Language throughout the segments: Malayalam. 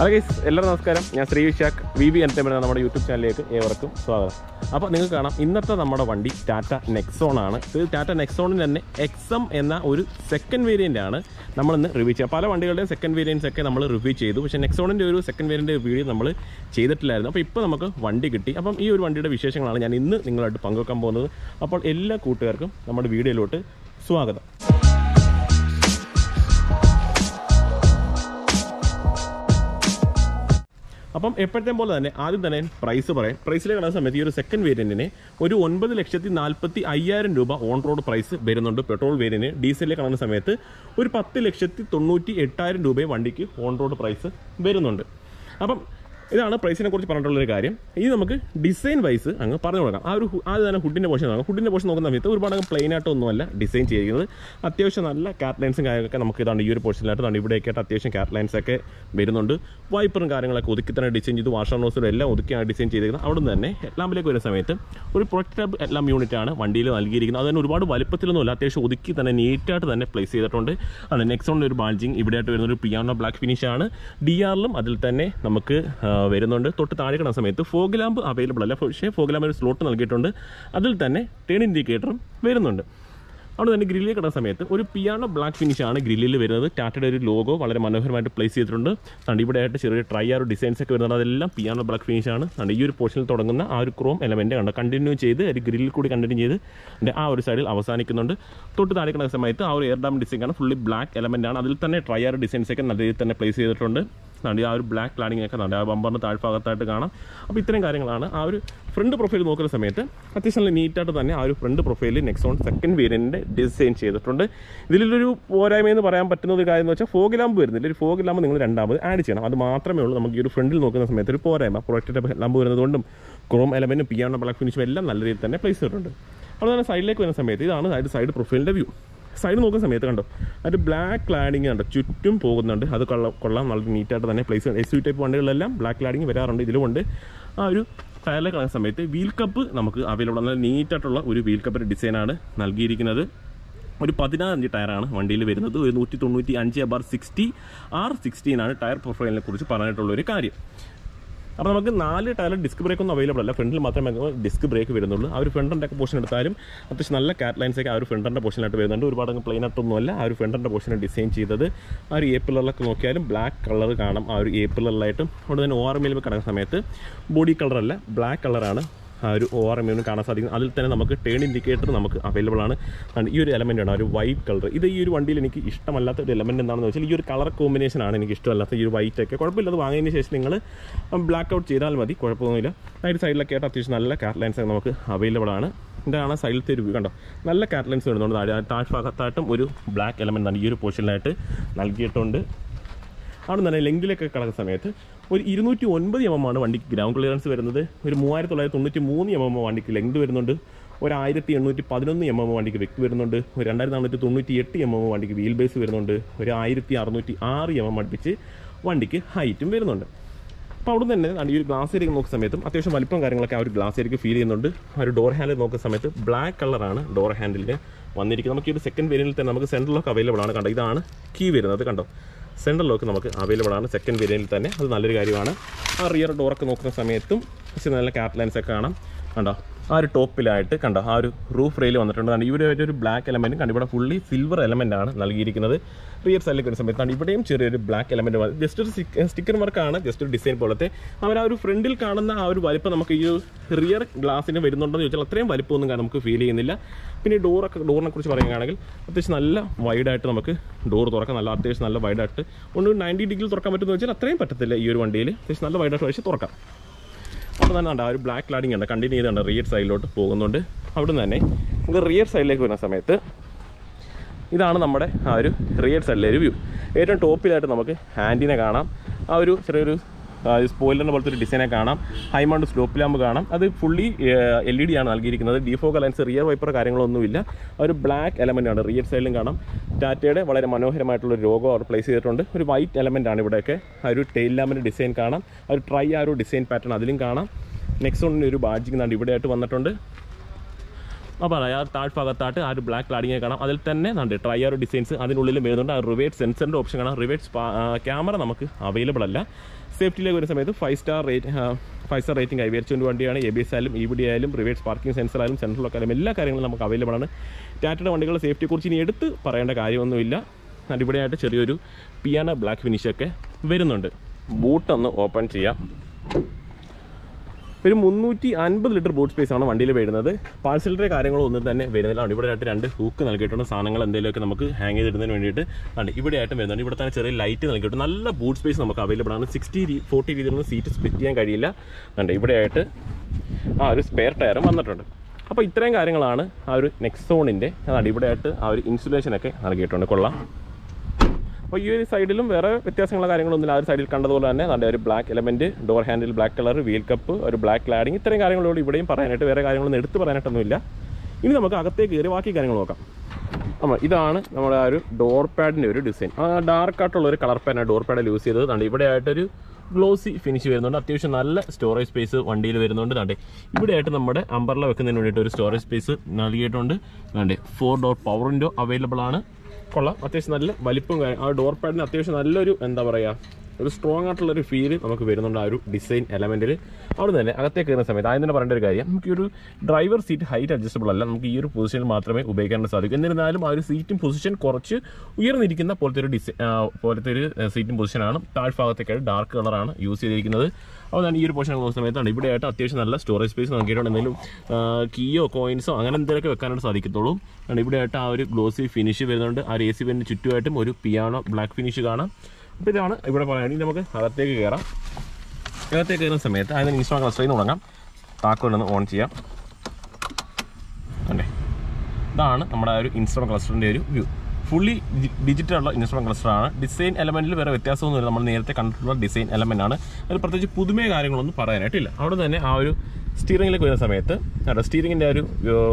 Hello guys, എല്ലാവർക്കും നമസ്കാരം. ഞാൻ ശ്രീവിശാഖ് VB എന്റർടൈൻമെന്റ് നമ്മുടെ യൂട്യൂബ് ചാനലിലേക്ക് ഏവർക്കും സ്വാഗതം. അപ്പോൾ നിങ്ങൾക്ക് കാണാം ഇന്നത്തെ നമ്മുടെ വണ്ടി ടാറ്റ നെക്സോൺ ആണ്. ഇത് ടാറ്റ നെക്സോണിൽ തന്നെ XM എന്ന ഒരു സെക്കൻഡ് വേരിയൻ്റ് ആണ് നമ്മളിന്ന് റിവ്യൂ ചെയ്യുക. പല വണ്ടികളുടെയും സെക്കൻഡ് വേരിയൻസ് ഒക്കെ നമ്മൾ റിവ്യൂ ചെയ്തു. പക്ഷേ നെക്സോണിൻ്റെ ഒരു സെക്കൻഡ് വേരിയൻ്റെ വീഡിയോ നമ്മൾ ചെയ്തിട്ടില്ലായിരുന്നു. അപ്പോൾ ഇപ്പോൾ നമുക്ക് വണ്ടി കിട്ടി. അപ്പം ഈ ഒരു വണ്ടിയുടെ വിശേഷങ്ങളാണ് ഞാൻ ഇന്ന് നിങ്ങളായിട്ട് പങ്കുവെക്കാൻ പോകുന്നത്. അപ്പോൾ എല്ലാ കൂട്ടുകാർക്കും നമ്മുടെ വീഡിയോയിലോട്ട് സ്വാഗതം. അപ്പം എപ്പോഴത്തെ പോലെ തന്നെ ആദ്യം തന്നെ പ്രൈസ് പറയാം. പ്രൈസിൽ കാണുന്ന സമയത്ത് ഈ ഒരു സെക്കൻഡ് വേരിയൻറ്റിന് ഒരു 9,45,000 രൂപ ഓൺ റോഡ് പ്രൈസ് വരുന്നുണ്ട്. പെട്രോൾ വേരിയൻറ്റ് ഡീസലിൽ കാണുന്ന സമയത്ത് ഒരു 10,98,000 രൂപയെ വണ്ടിക്ക് ഓൺ റോഡ് പ്രൈസ് വരുന്നുണ്ട്. അപ്പം ഇതാണ് പ്രൈസിനെ കുറിച്ച് പറഞ്ഞിട്ടുള്ളൊരു കാര്യം. ഇനി നമുക്ക് ഡിസൈൻ വൈസ് അങ്ങ് പറഞ്ഞു കൊടുക്കാം. ആദ്യം തന്നെ ഹുഡിൻ്റെ പോർഷൻ നോക്കാം. ഹുഡിൻ്റെ പോർഷൻ നോക്കുന്ന സമയത്ത് ഒരുപാട് പ്ലെയിൻ ആയിട്ടൊന്നുമല്ല ഡിസൈൻ ചെയ്യുന്നത്. അത്യാവശ്യം നല്ല കാറ്റ് ലൈൻസും കാര്യങ്ങളൊക്കെ നമുക്ക് ഇതാണ് ഈ ഒരു പോർഷനിലായിട്ട് ഇവിടെയൊക്കെ ആയിട്ട് അത്യാവശ്യം കാറ്റ് ലൈൻസ് ഒക്കെ വരുന്നുണ്ട്. വൈപ്പറും കാര്യങ്ങളൊക്കെ ഒതുക്കി തന്നെ ഡിസൈൻ ചെയ്ത് വാഷർ നോസിലും എല്ലാം ഒതുക്കിയാണ് ഡിസൈൻ ചെയ്തിരിക്കുന്നത്. അവിടെ നിന്ന് തന്നെ ഹെഡ്ലാമ്പിലേക്ക് വരുന്ന സമയത്ത് ഒരു പ്രൊട്ടക്റ്റബിൾ ഹെഡ്ലാമ്പ് യൂണിറ്റാണ് വണ്ടിയിൽ നൽകിയിരിക്കുന്നത്. അതിന് ഒരുപാട് വലുപ്പത്തിലൊന്നുമില്ല, അത്യാവശ്യം ഒതുക്കി തന്നെ നീറ്റായിട്ട് തന്നെ പ്ലേസ് ചെയ്തിട്ടുണ്ട്. ആണ് നെക്സോണിൻ്റെ ഒരു ബാൾജിങ് ഇവിടെയായിട്ട് വരുന്ന ഒരു പിയാനോ ബ്ലാക്ക് ഫിനിഷാണ്. DRലും അതിൽ തന്നെ നമുക്ക് വരുന്നുണ്ട്. തൊട്ട് താഴെ കിടന്ന സമയത്ത് ഫോഗ് ലാമ്പ് അവൈലബിൾ അല്ല, പക്ഷേ ഫോഗ് ലാമ്പ് ഒരു സ്ലോട്ട് നൽകിയിട്ടുണ്ട്. അതിൽ തന്നെ ടേൺ ഇൻഡിക്കേറ്ററും വരുന്നുണ്ട്. അവിടെ തന്നെ ഗ്രില്ലിൽ കിടന്ന സമയത്ത് ഒരു പിയാനോ ബ്ലാക്ക് ഫിനിഷാണ് ഗ്രില്ലിൽ വരുന്നത്. ടാറ്റയുടെ ഒരു ലോഗോ വളരെ മനോഹരമായിട്ട് പ്ലേസ് ചെയ്തിട്ടുണ്ട്. ഇവിടെ ആയിട്ട് ചെറിയ ട്രൈ ആ ഒരു ഡിസൈൻസ് ഒക്കെ വരുന്നുണ്ട്. അതെല്ലാം പിയാനോ ബ്ലാക്ക് ഫിനിഷാണ്. ഈ ഒരു പോർഷനിൽ തുടങ്ങുന്ന ആ ഒരു ക്രോം എലമെൻറ്റ് കണ്ടോ കണ്ടിന്യൂ ചെയ്ത് ഒരു ഗ്രില്ലിൽ കൂടി കണ്ടിന്യൂ ചെയ്ത് ആ ഒരു സൈഡിൽ അവസാനിക്കുന്നുണ്ട്. തൊട്ട് താഴെ കിടന്ന സമയത്ത് ആ ഒരു എയർ ഡാം ഡിസൈൻ ആണ്, ഫുള്ളി ബ്ലാക്ക് എലമെൻ്റ് ആണ്. അതിൽ തന്നെ ട്രൈ ആ ഒരു ഡിസൈൻസ് ഒക്കെ നല്ല രീതിയിൽ തന്നെ പ്ലേസ് ചെയ്തിട്ടുണ്ട്. ആ ഒരു ബ്ലാക്ക് ക്ലാഡിംഗ് ഒക്കെ ആ ബമ്പറിന് താഴ്ഭാഗത്തായിട്ട് കാണാം. അപ്പോൾ ഇത്രയും കാര്യങ്ങളാണ്. ആ ഒരു ഫ്രണ്ട് പ്രൊഫൈൽ നോക്കുന്ന സമയത്ത് അത്യാവശ്യം നല്ല നീറ്റായിട്ട് തന്നെ ആ ഒരു ഫ്രണ്ട് പ്രൊഫൈലിൽ നെക്സോൺ സെക്കൻഡ് വേരിയൻറ്റിൻ്റെ ഡിസൈൻ ചെയ്തിട്ടുണ്ട്. ഇതിലൊരു പോരായ്മയെന്ന് പറയാൻ പറ്റുന്ന ഒരു കാര്യം എന്ന് വെച്ചാൽ ഫോഗ് ലാമ്പ് വരുന്നില്ല. ഒരു ഫോഗ് ലാമ്പ് നിങ്ങൾ രണ്ടാമത് ആഡ് ചെയ്യണം. അത് മാത്രമേ ഉള്ളൂ നമുക്ക് ഈ ഒരു ഫ്രണ്ടിൽ നോക്കുന്ന സമയത്ത് ഒരു പോരായ്മ. പ്രൊട്ടക്റ്റഡ് ലാമ്പ് വരുന്നതുകൊണ്ടും ക്രോം എലമെൻറ്റും പിയാനോ ബ്ലാക്ക് ഫിനിഷും എല്ലാം നല്ല രീതിയിൽ തന്നെ പ്ലേസ് ചെയ്തിട്ടുണ്ട്. അതുപോലെ തന്നെ സൈഡിലേക്ക് വരുന്ന സമയത്ത് ഇതാണ് സൈഡ് പ്രൊഫൈലിൻ്റെ വ്യൂ. സൈഡ് നോക്കുന്ന സമയത്ത് കണ്ടോ അത് ബ്ലാക്ക് ക്ലാഡിങ് കണ്ടോ ചുറ്റും പോകുന്നുണ്ട്. അത് കൊള്ളാം, നല്ല നീറ്റായിട്ട് തന്നെ പ്ലേസ്. SUV ടൈപ്പ് വണ്ടികളിലെല്ലാം ബ്ലാക്ക് ക്ലാഡിങ് വരാറുണ്ട്. ഇതിലുമുണ്ട്. ആ ഒരു ടയറിലേക്ക് കാണുന്ന സമയത്ത് വീൽ കപ്പ് നമുക്ക് അവൈലബിൾ. നല്ല നീറ്റായിട്ടുള്ള ഒരു വീൽ കപ്പിൻ്റെ ഡിസൈനാണ് നൽകിയിരിക്കുന്നത്. ഒരു 16 ഇഞ്ച് ടയറാണ് വണ്ടിയിൽ വരുന്നത്. ഒരു 195/60 R16 ടയർ പ്രൊഫൈലിനെ കുറിച്ച് പറഞ്ഞിട്ടുള്ളൊരു കാര്യം. അപ്പോൾ നമുക്ക് 4 ടയർ ഡിസ്ക് ബ്രേക്ക് ഒന്നും അവൈലബിൾ അല്ല. ഫ്രണ്ടിൽ മാത്രമേ ഡിസ്ക് ബ്രേക്ക് വരുന്നുള്ളൂ. ആ ഒരു ഫ്രണ്ടിൻ്റെ ഒക്കെ പോർഷൻ എടുത്താലും അത്യാവശ്യം നല്ല കാറ്റ് ലൈൻസ് ഒക്കെ ആ ഒരു ഫ്രണ്ടിൻ്റെ പോർഷനായിട്ട് വരുന്നുണ്ട്. ഒരുപാട് പ്ലെയിൻ ആയിട്ടൊന്നുമല്ല ആ ഒരു ഫ്രണ്ടിൻ്റെ പോർഷനെ ഡിസൈൻ ചെയ്തത്. ആ ഒരു പില്ലറിലൊക്കെ നോക്കിയാലും ബ്ലാക്ക് കളർ കാണാം. ആ ഒരു പില്ലറിലായിട്ടും അവിടെ തന്നെ ORMയിൽ കിടക്കുന്ന സമയത്ത് ബോഡി കളറല്ല ബ്ലാക്ക് കളറാണ് ആ ഒരു ORM കാണാൻ സാധിക്കും. അതിൽ തന്നെ നമുക്ക് ടേൺ ഇൻഡിക്കേറ്റർ നമുക്ക് അവൈലബിൾ ആണ്. ഈ ഒരു എലമെൻ്റ് ആണ്, ഒരു വൈറ്റ് കളർ. ഇത് ഈ ഒരു വണ്ടിയിൽ എനിക്ക് ഇഷ്ടമല്ലാത്ത ഒരു എലമെൻറ്റ് എന്താണെന്ന് വെച്ചാൽ ഈ ഒരു കളർ കോമ്പിനേഷനാണ് എനിക്ക് ഇഷ്ടമല്ലാത്ത. ഈ ഒരു വൈറ്റ് ഒക്കെ കുഴപ്പമില്ല, അത് വാങ്ങിയതിന് ശേഷം നിങ്ങൾ ബ്ലാക്ക് ഔട്ട് ചെയ്താൽ മതി, കുഴപ്പമൊന്നുമില്ല. ആ ഒരു സൈഡിലൊക്കെ ആയിട്ട് അത്യാവശ്യം നല്ല കാറ്റ് ലൈൻസ് നമുക്ക് അവൈലബിൾ ആണ്. ഇതാണ് സൈഡിലത്തെ ഒരു വ്യൂ കണ്ടോ, നല്ല കാറ്റ് ലൈൻസ് വരുന്നുണ്ട്. താഴ്ഭാഗത്തായിട്ടും ഒരു ബ്ലാക്ക് എലമെൻ്റ് ആണ് ഈ ഒരു പോർഷനിലായിട്ട് നൽകിയിട്ടുണ്ട്. അവിടെ തന്നെ ലെങ്കിലൊക്കെ കിടക്കുന്ന സമയത്ത് ഒരു 209 mm ആണ് വണ്ടിക്ക് ഗ്രൗണ്ട് ക്ലിയറൻസ് വരുന്നത്. ഒരു 3993 mm വണ്ടിക്ക് ലെങ്ത് വരുന്നുണ്ട്. ഒരു 1811 mm വണ്ടിക്ക് വെക്ക് വരുന്നുണ്ട്. ഒരു 2498 mm വണ്ടിക്ക് വീൽ ബേസ് വരുന്നുണ്ട്. ഒരു 1606 mm അടുപ്പിച്ച് വണ്ടിക്ക് ഹൈറ്റും വരുന്നുണ്ട്. അപ്പോൾ അവിടെ തന്നെ ഈ ഒരു ഗ്ലാസ് ഏരിയ നോക്കുന്ന സമയത്തും അത്യാവശ്യം വലിപ്പം കാര്യങ്ങളൊക്കെ ആ ഒരു ഗ്ലാസ് ഏരിയക്ക് ഫീൽ ചെയ്യുന്നുണ്ട്. ആ ഒരു ഡോർ ഹാൻഡിൽ നോക്കുന്ന സമയത്ത് ബ്ലാക്ക് കളറാണ് ഡോർ ഹാൻഡിലിന് വന്നിരിക്കുന്നത്. നമുക്ക് ഈ ഒരു സെക്കൻഡ് വേരിയൻറ്റിൽ തന്നെ നമുക്ക് സെൻട്രൽ ലോക്ക് അവൈലബിൾ ആണ്. കണ്ടോ ഇതാണ് കീ വരുന്നത്. കണ്ടോ സെൻട്രൽ ലോക്ക് നമുക്ക് അവൈലബിൾ ആണ് സെക്കൻഡ് വേരിയൻറ്റിൽ തന്നെ. അത് നല്ലൊരു കാര്യമാണ്. ആ റിയർ ഡോറൊക്കെ നോക്കുന്ന സമയത്തും പക്ഷേ നല്ല കാറ്റ് ലൈൻസ് ഒക്കെ കാണാം. കണ്ടോ ആ ഒരു ടോപ്പിലായിട്ട് കണ്ടോ ആ ഒരു റൂഫ് റെയിൽ വന്നിട്ടുണ്ട്. ഇവിടെ ഒരു ബ്ലാക്ക് എലമെൻറ്റും കണ്ടു. ഇവിടെ ഫുള്ളി സിൽവർ എലമെൻ്റ് ആണ് നൽകിയിരിക്കുന്നത്. റിയർ സൈഡിലേക്ക് വരുന്ന സമയത്താണ് ഇവിടെയും ചെറിയൊരു ബ്ലാക്ക് എലമെൻറ്റ്. ജസ്റ്റ് ഒരു സ്റ്റിക്കർ വർക്കാണ്, ജസ്റ്റ് ഒരു ഡിസൈൻ പോലത്തെ. അവർ ആ ഒരു ഫ്രണ്ടിൽ കാണുന്ന ആ ഒരു വലിപ്പം നമുക്ക് ഈ റിയർ ഗ്ലാസിന് വരുന്നുണ്ടെന്ന് ചോദിച്ചാൽ അത്രയും വലിപ്പമൊന്നും നമുക്ക് ഫീൽ ചെയ്യുന്നില്ല. പിന്നെ ഈ ഡോറിനെ കുറിച്ച് പറയുകയാണെങ്കിൽ അത്യാവശ്യം നല്ല വൈഡായിട്ട് നമുക്ക് ഡോർ തുറക്കാം. നല്ല അത്യാവശ്യം നല്ല വൈഡായിട്ട് ഒന്ന് 90 ഡിഗ്രി തുറക്കാൻ പറ്റുമെന്ന് വെച്ചാൽ അത്രയും പറ്റത്തില്ല ഈ ഒരു വണ്ടിയിൽ. അത്യാവശ്യം നല്ല വൈഡായിട്ട് പക്ഷേ തുറക്കാം. അവിടെ തന്നെ ഉണ്ട് ആ ഒരു ബ്ലാക്ക് ക്ലാഡിംഗ് ഉണ്ട്, കണ്ടിന്യൂ ചെയ്തുകൊണ്ട് റിയർ സൈഡിലോട്ട് പോകുന്നുണ്ട്. അവിടെ നിന്ന് തന്നെ നമുക്ക് റിയർ സൈഡിലേക്ക് വരുന്ന സമയത്ത് ഇതാണ് നമ്മുടെ ആ ഒരു റിയർ സൈഡിലെ ഒരു വ്യൂ. ഏറ്റവും ടോപ്പിലായിട്ട് നമുക്ക് ഹാൻഡിനെ കാണാം. ആ ഒരു ചെറിയൊരു സ്പോയിലറിൻ്റെ പോലത്തെ ഒരു ഡിസൈനെ കാണാം. ഹൈ മൗണ്ട് സ്ലോപ്പ് ലാമ്പ് കാണാം. അത് ഫുള്ളി LED ആണ് നൽകിയിരിക്കുന്നത്. ഡിഫോഗ് ലൈൻസ് റിയർ വൈപ്പർ കാര്യങ്ങളൊന്നുമില്ല. ഒരു ബ്ലാക്ക് എലമെൻ്റ് ആണ് റിയർ സൈഡിലും കാണാം. ടാറ്റയുടെ വളരെ മനോഹരമായിട്ടുള്ളൊരു ലോഗോ അവർ പ്ലേസ് ചെയ്തിട്ടുണ്ട്. ഒരു വൈറ്റ് എലമെൻ്റ് ആണ് ഇവിടെയൊക്കെ. ആ ഒരു ടെയിൽ ലാമ്പിൻ്റെ ഡിസൈൻ കാണാം. ആ ഒരു ട്രൈ ആ ഒരു ഡിസൈൻ പാറ്റേൺ അതിലും കാണാം. നെക്സോണിൻ്റെ ഒരു ബാഡ്ജിങ് ആണ് ഇവിടെയായിട്ട് വന്നിട്ടുണ്ട്. അപ്പോൾ ആ താഴ്ഭാഗത്തായിട്ട് ആ ഒരു ബ്ലാക്ക് ക്ലാഡിങ്ങെ കാണാം. അതിൽ തന്നെ ഉണ്ട് ട്രയർ ഡിസൈൻസ് അതിനുള്ളിൽ വരുന്നുണ്ട്. ആ റിവേഴ്സ് സെൻസറിൻ്റെ ഓപ്ഷൻ കാണാം. റിവേഴ്സ് ക്യാമറ നമുക്ക് അവൈലബിൾ അല്ല. സേഫ്റ്റിയിലേക്ക് വരുന്ന സമയത്ത് 5 സ്റ്റാർ റേറ്റിംഗ് കൈവരിച്ചുകൊണ്ട് വണ്ടിയാണ്. ABS ആയാലും EBD ആയാലും റിവേഴ്സ് പാർക്കിംഗ് സെൻസർ ആയാലും സെൻട്രൽ ലോക്ക് ആയാലും എല്ലാ കാര്യങ്ങളും നമുക്ക് അവൈലബിൾ ആണ്. ടാറ്റയുടെ വണ്ടികളുടെ സേഫ്റ്റിയെക്കുറിച്ച് ഇനി എടുത്ത് പറയേണ്ട കാര്യമൊന്നുമില്ല. അടിപൊളിയായിട്ട് ചെറിയൊരു പിയാനോ ബ്ലാക്ക് ഫിനിഷൊക്കെ വരുന്നുണ്ട്. ബൂട്ടൊന്ന് ഓപ്പൺ ചെയ്യാം. ഒരു 350 ലിറ്റർ ബൂട്ട് സ്പേസ് ആണ് വണ്ടിയിൽ വരുന്നത്. പാഴ്സലിൻ്റെ കാര്യങ്ങളോ ഒന്നും തന്നെ വരുന്നില്ല. ഇവിടെ ആയിട്ട് 2 ഹൂക്ക് നൽകിയിട്ടുണ്ട്. സാധനങ്ങൾ എന്തെങ്കിലുമൊക്കെ നമുക്ക് ഹാങ് ചെയ്തിടുന്നതിന് വേണ്ടിയിട്ട് ഇവിടെ ആയിട്ടും വരുന്നുണ്ട്. ഇവിടെ തന്നെ ചെറിയ ലൈറ്റ് നൽകിയിട്ടുണ്ട്. നല്ല ബൂട്ട് സ്പേസ് നമുക്ക് അവൈലബിൾ ആണ്. 60-40 രീതിയിലൊന്നും സീറ്റ് സ്പ്ലിറ്റ് ചെയ്യാൻ കഴിയില്ല. ഇവിടെ ആയിട്ട് ഒരു സ്പെയർ ടയറും വന്നിട്ടുണ്ട്. അപ്പോൾ ഇത്രയും കാര്യങ്ങളാണ് ആ ഒരു നെക്സോണിൻ്റെ. ഇവിടെ ആയിട്ട് ആ ഒരു ഇൻസുലേഷനൊക്കെ നൽകിയിട്ടുണ്ട്. കൊള്ളാം. അപ്പോൾ ഈ ഒരു സൈഡിലും വേറെ വ്യത്യാസമുള്ള കാര്യങ്ങളൊന്നുമില്ല. ആ ഒരു സൈഡിൽ കണ്ടതുപോലെ തന്നെ നല്ല ഒരു black element, door handle black colour, wheel cup, ഒരു ബ്ലാക്ക് ക്ലാഡിങ്, ഇത്രയും കാര്യങ്ങളോട് ഇവിടെയും പറയാനായിട്ട് വേറെ കാര്യങ്ങളൊന്നും എടുത്ത് പറയാനായിട്ടൊന്നുമില്ല. ഇനി നമുക്ക് അകത്തേക്ക് കയറി ബാക്കി കാര്യങ്ങൾ നോക്കാം. ഇതാണ് നമ്മുടെ ആ ഒരു ഡോർ പാഡിൻ്റെ ഒരു ഡിസൈൻ. ഡാർക്കായിട്ടുള്ള ഒരു കളർ പാഡാണ് ഡോർ പാഡിൽ യൂസ് ചെയ്തത്. കണ്ട് ഇവിടെ ആയിട്ടൊരു ഗ്ലോസി ഫിനിഷ് വരുന്നുണ്ട്. അത്യാവശ്യം നല്ല സ്റ്റോറേജ് സ്പേസ് വണ്ടിയിൽ വരുന്നുണ്ട്. കണ്ടേ ഇവിടെ ആയിട്ട് നമ്മുടെ അംബർല വെക്കുന്നതിന് വേണ്ടിയിട്ട് ഒരു സ്റ്റോറേജ് സ്പേസ് നൽകിയിട്ടുണ്ട്. കണ്ടേ 4 ഡോർ പവർ വിൻഡോ അവൈലബിൾ ആണ്. കൊള്ളാം. അത്യാവശ്യം നല്ല വലിപ്പം. ആ ഡോർ പാഡിന് അത്യാവശ്യം നല്ലൊരു എന്താ പറയുക ഒരു സ്ട്രോങ് ആയിട്ടുള്ളൊരു ഫീൽ നമുക്ക് വരുന്നുണ്ട് ആ ഒരു ഡിസൈൻ എലമെൻറ്റിൽ. അവിടെ തന്നെ അകത്തേക്ക് കയറുന്ന സമയത്ത് ആദ്യം തന്നെ പറയേണ്ട ഒരു കാര്യം, നമുക്ക് ഈ ഒരു ഡ്രൈവർ സീറ്റ് ഹൈറ്റ് അഡ്ജസ്റ്റബിൾ അല്ല. നമുക്ക് ഈ ഒരു പൊസിഷനിൽ മാത്രമേ ഉപയോഗിക്കാൻ സാധിക്കും. എന്നിരുന്നാലും ആ ഒരു സീറ്റിംഗ് പൊസിഷൻ കുറച്ച് ഉയർന്നിരിക്കുന്ന പോലത്തെ ഒരു സീറ്റിംഗ് പൊസിഷനാണ്. താഴ്ഭാഗത്തേക്കായിട്ട് ഡാർക്ക് കളറാണ് യൂസ് ചെയ്തിരിക്കുന്നത്. അപ്പോൾ ഞാൻ ഈ ഒരു പൊസിഷൻ നോക്കുന്ന സമയത്താണ് ഇവിടെ ആയിട്ട് അത്യാവശ്യം നല്ല സ്റ്റോറേജ് സ്പേസ് നോക്കിയിട്ടുണ്ട്. എന്തെങ്കിലും കീയോ കോയിൻസോ അങ്ങനെ എന്തെങ്കിലുമൊക്കെ വെക്കാനായിട്ട് സാധിക്കത്തുള്ളൂ. ഇവിടെ ആയിട്ട് ആ ഒരു ഗ്ലോസി ഫിനിഷ് വരുന്നുണ്ട്. ആ ഒരു AC വെന്റിന് ചുറ്റുമായിട്ടും ഒരു പിയാനോ ബ്ലാക്ക് ഫിനിഷ് കാണാം. അപ്പോൾ ഇതാണ് ഇവിടെ പറയുകയാണെങ്കിൽ നമുക്ക് അകത്തേക്ക് കയറാം. അകത്തേക്ക് കയറുന്ന സമയത്ത് അതിന് ഇൻസ്ട്രുമെൻ്റ് ക്ലസ്റ്ററിൽ നിന്ന് തുടങ്ങാം. താക്കോലൊന്ന് ഓൺ ചെയ്യാം. അല്ലേ, ഇതാണ് നമ്മുടെ ആ ഒരു ഇൻസ്ട്രുമെൻ്റ് ക്ലസ്റ്ററിൻ്റെ ഒരു വ്യൂ. ഫുള്ളി ഡിജിറ്റലുള്ള ഇൻസ്ട്രുമെൻ്റ് ക്ലസ്റ്ററാണ്. ഡിസൈൻ എലമെൻറ്റിൽ വേറെ വ്യത്യാസമൊന്നുമില്ല. നമ്മൾ നേരത്തെ കണ്ടിട്ടുള്ള ഡിസൈൻ എലമെൻ്റ് ആണ്. അതിൽ പ്രത്യേകിച്ച് പുതുമയ കാര്യങ്ങളൊന്നും പറയാനായിട്ടില്ല. അവിടെ തന്നെ ആ ഒരു സ്റ്റിയറിംഗിലേക്ക് വരുന്ന സമയത്ത് സ്റ്റിയറിംഗിൻ്റെ ഒരു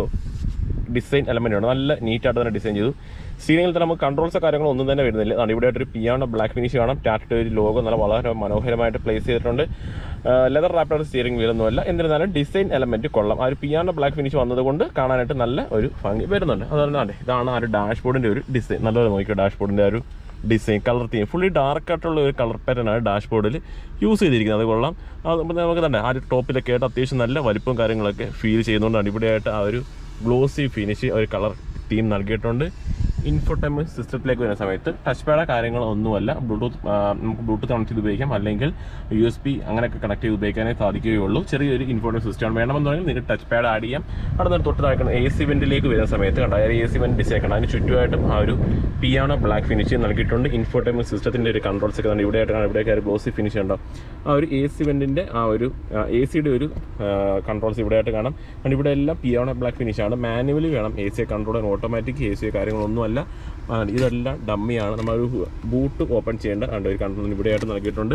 ഡിസൈൻ എലമെൻ്റ് ആണ്. നല്ല നീറ്റായിട്ട് തന്നെ ഡിസൈൻ ചെയ്തു. സ്റ്റിയറിംഗിൽ തന്നെ നമുക്ക് കൺട്രോൾസോ കാര്യങ്ങളോ ഒന്നും തന്നെ വരുന്നില്ല. അതാണ് ഇവിടെ ആയിട്ടൊരു പിയാനോ ബ്ലാക്ക് ഫിനിഷ് കാണാം. ടാറ്റയുടെ ഒരു ലോഗോ നല്ല വളരെ മനോഹരമായിട്ട് പ്ലേസ് ചെയ്തിട്ടുണ്ട്. ലെതർ റാപ്ഡ് സ്റ്റിയറിംഗ് വീലൊന്നുമല്ല. എന്നിരുന്നാലും ഡിസൈൻ എലമെൻറ്റ് കൊള്ളാം. ആ ഒരു പിയാനോ ബ്ലാക്ക് ഫിനിഷ് വന്നതുകൊണ്ട് കാണാനായിട്ട് നല്ല ഒരു ഭംഗി വരുന്നുണ്ട്. അതുകൊണ്ട് ഇതാണ് ആ ഒരു ഡാഷ്ബോർഡിൻ്റെ ഒരു ഡിസൈൻ. നല്ലപോലെ നോക്കിയോ ഡാഷ്ബോർഡിൻ്റെ ഒരു ഡിസൈൻ, കളർ തീം ഫുള്ളി ഡാർക്കായിട്ടുള്ള ഒരു കളർ പാറ്റേണാണ് ഡാഷ്ബോർഡിൽ യൂസ് ചെയ്തിരിക്കുന്നത്. അത് കൊള്ളാം. നമുക്ക് തന്നെ ആ ഒരു ടോപ്പിലൊക്കെ ആയിട്ട് അത്യാവശ്യം നല്ല വലിപ്പം കാര്യങ്ങളൊക്കെ ഫീൽ ചെയ്യുന്നതുകൊണ്ടാണ് ഇവിടെയായിട്ട് ആ ഒരു ഗ്ലോസി ഫിനിഷ് ഒരു കളർ തീം നൽകിയിട്ടുണ്ട്. ഇൻഫോടൈൻമെൻറ്റ് സിസ്റ്റത്തിലേക്ക് വരുന്ന സമയത്ത് ടച്ച് പാഡോ കാര്യങ്ങളോ ഒന്നുമല്ല. നമുക്ക് ബ്ലൂടൂത്ത് കണക്ട് ചെയ്ത് ഉപയോഗിക്കാം, അല്ലെങ്കിൽ USB അങ്ങനെയൊക്കെ കണക്ട് ചെയ്ത് ഉപയോഗിക്കാനേ സാധിക്കുകയുള്ളൂ. ചെറിയൊരു ഇൻഫോടൈൻമെൻറ്റ് സിസ്റ്റമാണ്. വേണമെന്നുണ്ടെങ്കിൽ നിങ്ങൾക്ക് ടച്ച് പാഡ് ആഡ് ചെയ്യാം. അവിടെ നിന്ന് തൊട്ട് താഴെ AC വെന്റിലേക്ക് വരുന്ന സമയത്ത് കണ്ട AC വെന്റ് ഡിസൈൻ കണ്ട അതിന് ചുറ്റുമായിട്ടും ആ ഒരു പിയാനോ ബ്ലാക്ക് ഫിനിഷ് നൽകിയിട്ടുണ്ട്. ഇൻഫോടൈൻമെൻറ്റ് സിസ്റ്റത്തിൻ്റെ ഒരു കൺട്രോൾസ് ഒക്കെ ഇവിടെ ആയിട്ടാണ്. ഇവിടെയൊക്കെ ഒരു ഗ്ലോസി ഫിനിഷ് ഉണ്ടോ. ആ ഒരു AC വെന്റിൻ്റെ ആ ഒരു AC-യുടെ ഒരു കൺട്രോൾസ് ഇവിടെ ആയിട്ട് കാണാം. കാരണം ഇവിടെ എല്ലാം പിയാനോ ബ്ലാക്ക് ഫിനിഷാണ്. മാനുവലി വേണം AC കൺട്രോൾ ചെയ്യാൻ. ഓട്ടോമാറ്റിക് AC കാര്യങ്ങളൊന്നുമല്ല. ഇതെല്ലാം ഡമ്മിയാണ്. നമ്മളൊരു ബൂട്ട് ഓപ്പൺ ചെയ്യേണ്ട ഒരു കൺട്രോൾ ഇവിടെയായിട്ട് നൽകിയിട്ടുണ്ട്.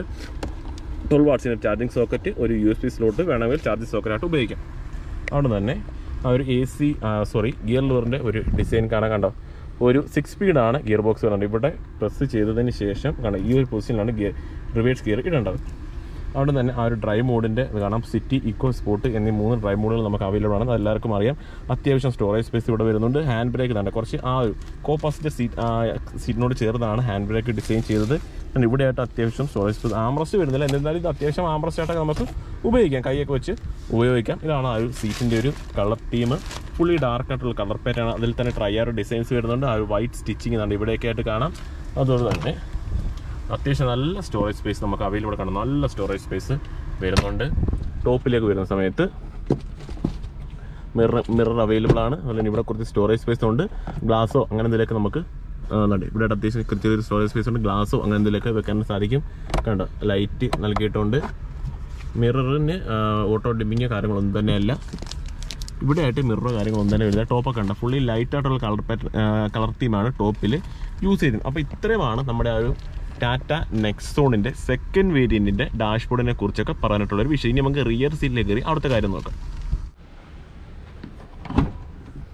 12 വാട്ട്സിൻ്റെ ചാർജിങ് സോക്കറ്റ്, ഒരു USB സ്ലോട്ട് വേണമെങ്കിൽ ചാർജിങ് സോക്കറ്റായിട്ട് ഉപയോഗിക്കാം. അവിടെ തന്നെ ആ ഒരു ഗിയർ ലിവറിൻ്റെ ഒരു ഡിസൈൻ കാണാൻ കണ്ടോ. ഒരു 6 സ്പീഡാണ് ഗിയർ ബോക്സ് വരുന്നത്. ഇവിടെ പ്രസ് ചെയ്തതിന് ശേഷം കാണാം ഈ ഒരു പൊസിഷനിലാണ് റിവേഴ്സ് ഗിയർ ഇടേണ്ടത്. അവിടെ തന്നെ ആ ഒരു ഡ്രൈവ് മോഡിൻ്റെ കാണാം. സിറ്റി, ഇക്കോ, സ്പോർട്ട് എന്നീ 3 ഡ്രൈവ് മോഡുകൾ നമുക്ക് അവൈലബിൾ ആണ്. അതെല്ലാവർക്കും അറിയാം. അത്യാവശ്യം സ്റ്റോറേജ് സ്പേസ് ഇവിടെ വരുന്നുണ്ട്. ഹാൻഡ് ബ്രേക്ക് തന്നെ കുറച്ച് ആ ഒരു കോപ്പാസിൻ്റെ സീറ്റിനോട് ചേർന്നാണ് ഹാൻഡ് ബ്രേക്ക് ഡിസൈൻ ചെയ്തത്. ഇവിടെയായിട്ട് അത്യാവശ്യം സ്റ്റോറേജ് സ്പേസ്. ആംബ്രസ്റ്റ് വരുന്നില്ല. എന്നിരുന്നാലും ഇത് അത്യാവശ്യം ആംബ്രസ്റ്റായിട്ടൊക്കെ നമുക്ക് ഉപയോഗിക്കാം, കൈയൊക്കെ വെച്ച് ഉപയോഗിക്കാം. ഇതാണ് ആ ഒരു സീറ്റിൻ്റെ ഒരു കളർ തീം. ഫുള്ളി ഡാർക്കായിട്ടുള്ള കളർ പാറ്റേൺ. അതിൽ തന്നെ ട്രയർ ഡിസൈൻസ് വരുന്നുണ്ട്. ആ ഒരു വൈറ്റ് സ്റ്റിച്ചിങ് ആണ് ഇവിടെയൊക്കെ ആയിട്ട് കാണാം. അതുകൊണ്ട് തന്നെ അത്യാവശ്യം നല്ല സ്റ്റോറേജ് സ്പേസ് നമുക്ക് അവൈലബിൾ കാണാം. നല്ല സ്റ്റോറേജ് സ്പേസ് വരുന്നുണ്ട്. ടോപ്പിലേക്ക് വരുന്ന സമയത്ത് മിറർ അവൈലബിൾ ആണ്. അതുപോലെ ഇവിടെ കുറച്ച് സ്റ്റോറേജ് സ്പേസ് ഉണ്ട്. ഗ്ലാസോ അങ്ങനെ എന്തെങ്കിലുമൊക്കെ നമുക്ക് ഇവിടെ അത്യാവശ്യം ചെറിയൊരു സ്റ്റോറേജ് സ്പേസ് ഉണ്ട്. ഗ്ലാസോ അങ്ങനെ എന്തെങ്കിലുമൊക്കെ വെക്കാൻ സാധിക്കും. കണ്ടോ, ലൈറ്റ് നൽകിയിട്ടുണ്ട്. മിററിന് ഓട്ടോ ഡിമ്മിങ്ങോ കാര്യങ്ങളൊന്നും തന്നെയല്ല. ഇവിടെ ആയിട്ട് മിററോ കാര്യങ്ങളൊന്നും തന്നെ വരുന്നത്. ടോപ്പൊക്കെ ഉണ്ട്. ഫുള്ളി ലൈറ്റായിട്ടുള്ള കളർ തീമാണ് ടോപ്പിൽ യൂസ് ചെയ്തത്. അപ്പോൾ ഇത്രയുമാണ് നമ്മുടെ ആ ഒരു ടാറ്റ നെക്സോണിൻ്റെ സെക്കൻഡ് വേരിയൻറ്റിൻ്റെ ഡാഷ്ബോർഡിനെ കുറിച്ചൊക്കെ പറഞ്ഞിട്ടുള്ളൊരു വിഷയം. ഇനി നമുക്ക് റിയർ സീറ്റിലേക്ക് കയറി അവിടുത്തെ കാര്യം നോക്കാം.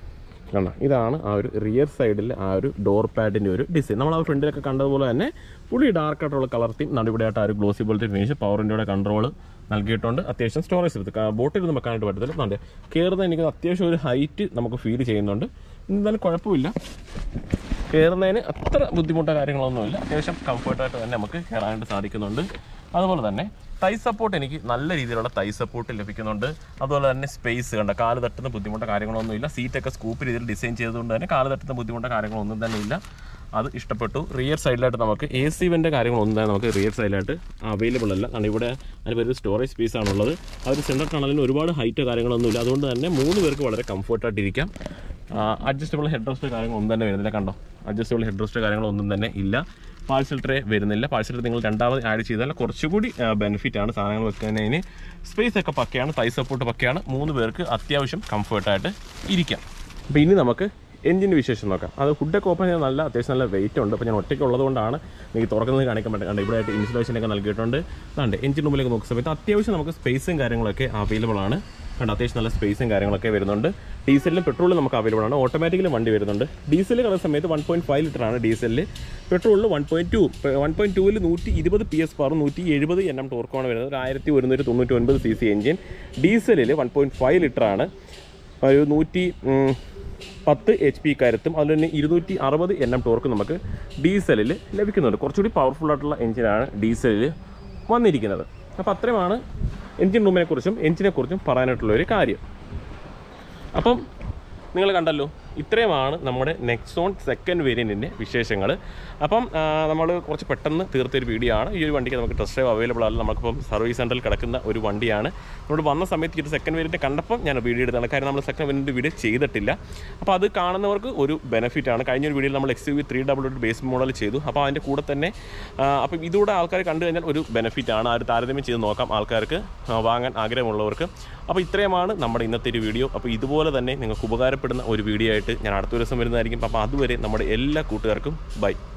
കണ്ടോ, ഇതാണ് ആ ഒരു റിയർ സൈഡിൽ ആ ഒരു ഡോർ പാഡിൻ്റെ ഒരു ഡിസൈൻ. നമ്മൾ ആ ഫ്രണ്ടിലൊക്കെ കണ്ടതുപോലെ തന്നെ പുള്ളി ഡാർക്ക് ആയിട്ടുള്ള കളർ തീം, നടുവിടെയായിട്ട് ആ ഒരു ഗ്ലോസി പോലത്തെ ഫിനിഷ്, പവറിൻ്റെ കൂടെ കൺട്രോൾ നൽകിയിട്ടുണ്ട്. അത്യാവശ്യം സ്റ്റോറേജ് എടുത്ത് ബോട്ടിൽ നിന്ന് വെക്കാനായിട്ട് പറ്റത്തില്ല. അതുകൊണ്ട് കയറുന്ന എനിക്ക് അത്യാവശ്യം ഒരു ഹൈറ്റ് നമുക്ക് ഫീൽ ചെയ്യുന്നുണ്ട്. എന്തായാലും കുഴപ്പമില്ല, കയറുന്നതിന് അത്ര ബുദ്ധിമുട്ടോ കാര്യങ്ങളൊന്നുമില്ല. അത്യാവശ്യം കംഫർട്ടായിട്ട് തന്നെ നമുക്ക് കയറാനായിട്ട് സാധിക്കുന്നുണ്ട്. അതുപോലെ തന്നെ തൈ സപ്പോർട്ട്, എനിക്ക് നല്ല രീതിയിലുള്ള തൈ സപ്പോർട്ട് ലഭിക്കുന്നുണ്ട്. അതുപോലെ തന്നെ സ്പേസ് കണ്ട, കാല് തട്ടുന്ന ബുദ്ധിമുട്ടോ കാര്യങ്ങളൊന്നുമില്ല. സീറ്റൊക്കെ സ്കൂപ്പ് രീതിയിൽ ഡിസൈൻ ചെയ്തുകൊണ്ട് തന്നെ കാല് തട്ടുന്ന ബുദ്ധിമുട്ടോ കാര്യങ്ങളൊന്നും തന്നെ ഇല്ല. അത് ഇഷ്ടപ്പെട്ടു. റിയർ സൈഡിലായിട്ട് നമുക്ക് AC വെൻ്റെ കാര്യങ്ങളൊന്നും തന്നെ നമുക്ക് റിയർ സൈഡിലായിട്ട് അവൈലബിൾ അല്ല. കാരണം ഇവിടെ അതിന് ഒരു സ്റ്റോറേജ് സ്പേസ് ആണുള്ളത്. ആ ഒരു സെൻറ്റർ ടണലിന് ഒരുപാട് ഹൈറ്റ് കാര്യങ്ങളൊന്നുമില്ല. അതുകൊണ്ട് തന്നെ 3 പേർക്ക് വളരെ കംഫർട്ടായിട്ടിരിക്കാം. അഡ്ജസ്റ്റബിൾ ഹെഡ് റെസ്റ്റ് കാര്യങ്ങളൊന്നും തന്നെ വരുന്നില്ല. കണ്ടോ, അഡ്ജസ്റ്റബിൾ ഹെഡ് റെസ്റ്റ് കാര്യങ്ങളൊന്നും തന്നെ ഇല്ല. പാഴ്സൽ ട്രേ വരുന്നില്ല. പാഴ്സൽ ട്രേ നിങ്ങൾ രണ്ടാമത് ആഡ് ചെയ്താൽ കുറച്ചുകൂടി ബെനിഫിറ്റാണ്. സാധനങ്ങൾ വെക്കുന്നതിന് സ്പേസ് ഒക്കെ പക്കയാണ്, തൈ സപ്പോർട്ട് പക്കയാണ്. 3 പേർക്ക് അത്യാവശ്യം കംഫർട്ടായിട്ട് ഇരിക്കാം. അപ്പോൾ ഇനി നമുക്ക് എഞ്ചിൻ്റെ വിശേഷം നോക്കാം. അത് ഹുഡൊക്കെ ഓപ്പൺ ചെയ്യാൻ നല്ല അത്യാവശ്യം നല്ല വെയിറ്റ് ഉണ്ട്. അപ്പോൾ ഞാൻ ഒറ്റയ്ക്ക് ഉള്ളതുകൊണ്ടാണ് എനിക്ക് തുറക്കുന്നത് കാണിക്കാൻ പറ്റുന്നത്. ഇവിടെ ആയിട്ട് ഇൻസുലേഷനൊക്കെ നൽകിയിട്ടുണ്ട്. അതുകൊണ്ട് എഞ്ചിൻ റൂമിലേക്ക് നോക്കുന്ന സമയത്ത് അത്യാവശ്യം നമുക്ക് സ്പേസും കാര്യങ്ങളൊക്കെ അവൈലബിൾ ആണ്. കണ്ട് അത്യാവശ്യം നല്ല സ്പേസും കാര്യങ്ങളൊക്കെ വരുന്നുണ്ട്. ഡീസലിലും പെട്രോളിലും നമുക്ക് അവൈലബിൾ ആണ്. ഓട്ടോമാറ്റിക്കലും വണ്ടി വരുന്നുണ്ട്. ഡീസൽ കളർ സമയത്ത് 1.5 ലിറ്ററാണ് ഡീസലിൽ. പെട്രോളിൽ 1.2. 1.2ൽ 120 PS പവർ 170 Nm ടോർക്കാണ് വരുന്നത്. 1199 cc എഞ്ചിൻ. ഡീസലിൽ 1.5 ലിറ്ററാണ്. ഒരു 110 HP കരുത്തും അതുപോലെ തന്നെ 260 Nm ടോർക്ക് നമുക്ക് ഡീസലിൽ ലഭിക്കുന്നുണ്ട്. കുറച്ചുകൂടി പവർഫുൾ ആയിട്ടുള്ള എഞ്ചിനാണ് ഡീസലിൽ വന്നിരിക്കുന്നത്. അപ്പോൾ അത്രയുമാണ് എഞ്ചിൻ റൂമിനെക്കുറിച്ചും എഞ്ചിനെക്കുറിച്ചും പറയാനായിട്ടുള്ളൊരു കാര്യം. അപ്പം നിങ്ങൾ കണ്ടല്ലോ, ഇത്രയുമാണ് നമ്മുടെ നെക്സോൺ സെക്കൻഡ് വേരിയൻറ്റിൻ്റെ വിശേഷങ്ങൾ. അപ്പം നമ്മൾ കുറച്ച് പെട്ടെന്ന് തീർത്തൊരു വീഡിയോ ആണ്. ഈ ഒരു വണ്ടിക്ക് നമുക്ക് ടെസ്റ്റ് ഡ്രൈവ് അവൈലബിൾ അല്ല. നമുക്കിപ്പം സർവീസ് സെൻറ്ററിൽ കിടക്കുന്ന ഒരു വണ്ടിയാണ്. നമ്മൾ വന്ന സമയത്ത് ഈ ഒരു സെക്കൻഡ് വേരിയൻറ്റ് കണ്ടപ്പം ഞാൻ വീഡിയോ എടുത്താണ്. കാര്യം നമ്മൾ സെക്കൻഡ് വേരിയൻറ്റ് വീഡിയോ ചെയ്തിട്ടില്ല. അപ്പോൾ അത് കാണുന്നവർക്ക് ഒരു ബെനിഫിറ്റാണ്. കഴിഞ്ഞൊരു വീഡിയോയിൽ നമ്മൾ XUV 388 ബേസ് മോഡൽ ചെയ്തു. അപ്പോൾ അതിൻ്റെ കൂടെ തന്നെ അപ്പം ഇതുകൂടെ ആൾക്കാർ കണ്ടു കഴിഞ്ഞാൽ ഒരു ബെനിഫിറ്റാണ്. ആ ഒരു താരതമ്യം ചെയ്ത് നോക്കാം ആൾക്കാർക്ക്, വാങ്ങാൻ ആഗ്രഹമുള്ളവർക്ക്. അപ്പോൾ ഇത്രയുമാണ് നമ്മുടെ ഇന്നത്തെ ഒരു വീഡിയോ. അപ്പോൾ ഇതുപോലെ തന്നെ നിങ്ങൾക്ക് ഉപകാരപ്പെടുന്ന ഒരു വീഡിയോ ആയിട്ട് ഞാൻ അടുത്ത ദിവസം വരുന്നതായിരിക്കും. അപ്പോൾ അതുവരെ നമ്മുടെ എല്ലാ കൂട്ടുകാർക്കും ബൈ.